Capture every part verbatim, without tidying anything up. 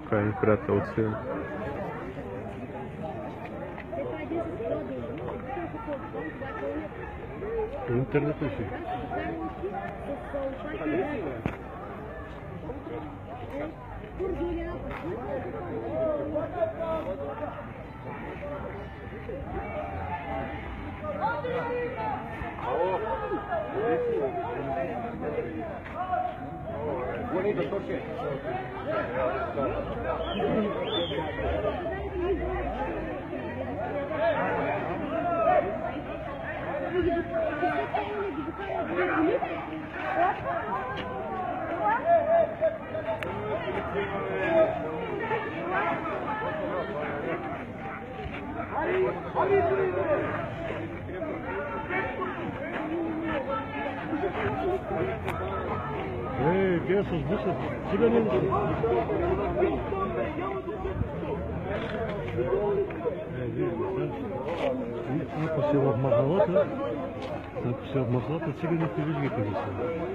тук е приятелци. Интернет ли си? Bonito toque. Ей, где се сбусят? Цигани ли си? Е, видите, ако си в махалата, ако си в махалата, циганите виждате къде са.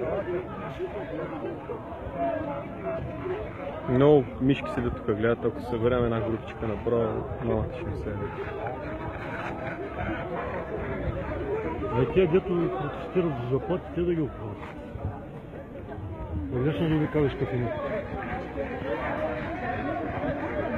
Много мишки седят тук, гледат, ако съберем една групчика направо, малата ще ми седят. А тия, дето протестират за заплати, те да ги оправят. Конечно, да ви кажеш като не.